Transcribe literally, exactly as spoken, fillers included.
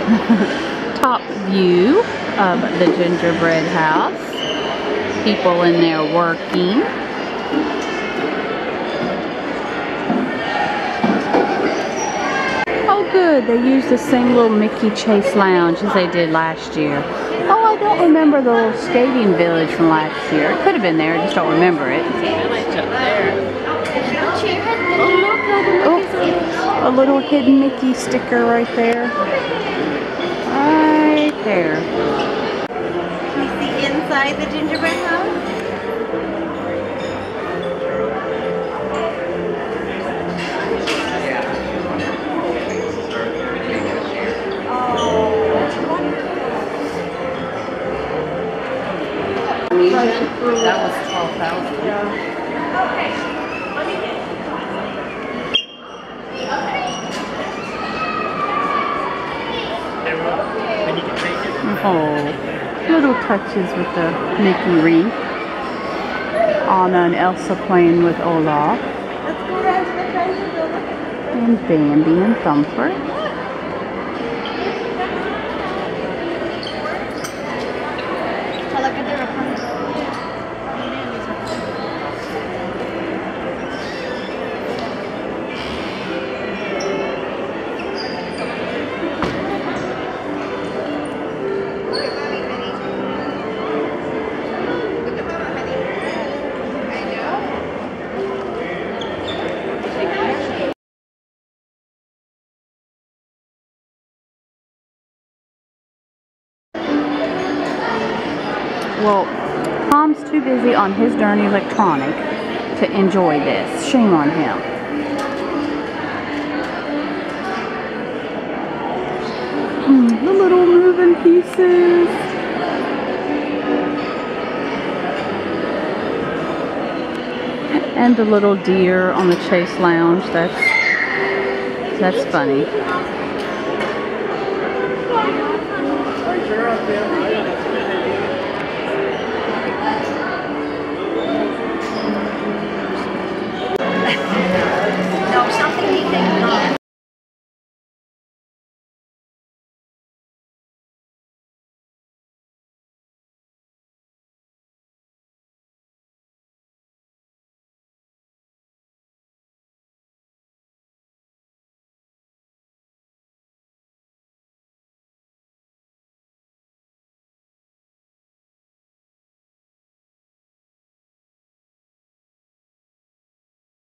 top view of the gingerbread house. People in there working. Oh good, they used the same little Mickey Chase lounge as they did last year. Oh, I don't remember the little skating village from last year. It could have been there, I just don't remember it. Oh, a little hidden Mickey sticker right there. Right there. Can you see inside the gingerbread house? That was twelve thousand. Oh, little touches with the Mickey wreath. Anna and Elsa playing with Olaf. Let's go down to the treasure building. And Bambi and Thumper. Well, Tom's too busy on his darn electronic to enjoy this. Shame on him. Hmm, the little moving pieces. And the little deer on the Chase Lounge. That's that's funny.